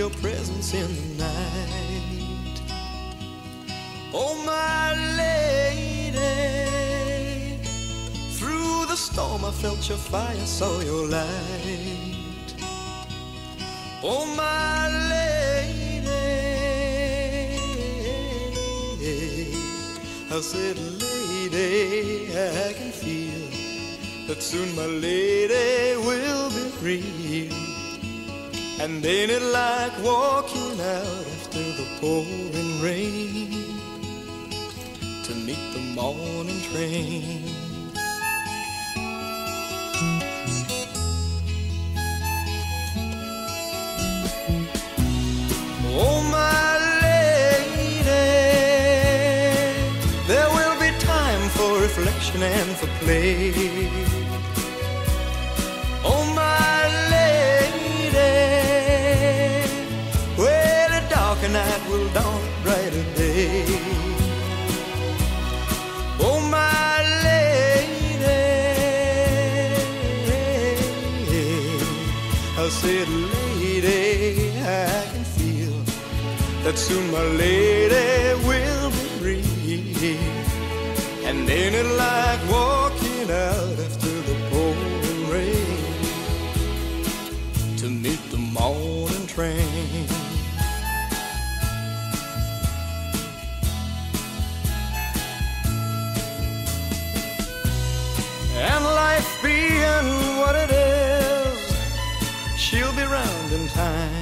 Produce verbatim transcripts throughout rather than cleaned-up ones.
your presence in the night. Oh, my lady, through the storm I felt your fire, saw your light. Oh, my lady, I said, lady, I can feel that soon my lady will be real. And ain't it like walking out after the pouring rain to meet the morning train? Oh, my lady, there will be time for reflection and for play. Oh, my lady, where the darker night will dawn a brighter day. Oh, my lady, I said, lady, I can feel that soon my lady will be real. And ain't it like walking out after the pouring rain to meet the morning train? And life being what it is, she'll be round in time.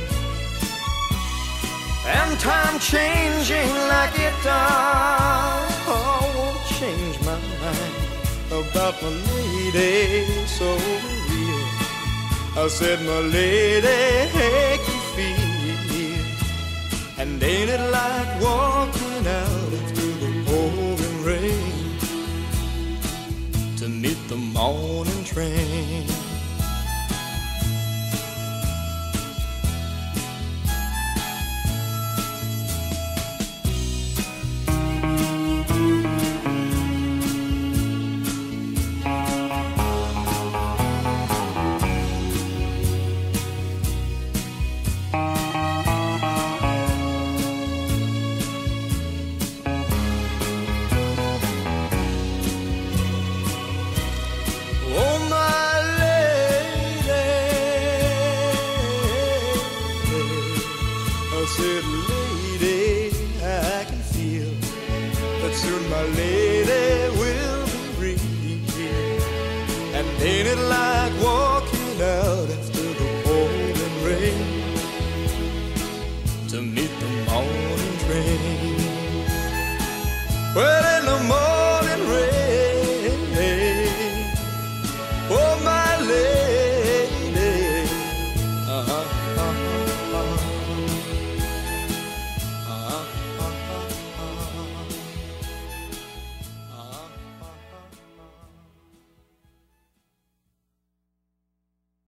And time changing like it does, oh, won't change my mind about my lady so real. I said, my lady, hey, can feel. And ain't it like walking out after the pouring rain to meet the morning train? I said, lady, I can feel that soon my lady will be real. And ain't it like walking out after the pouring rain to meet the morning train? Well,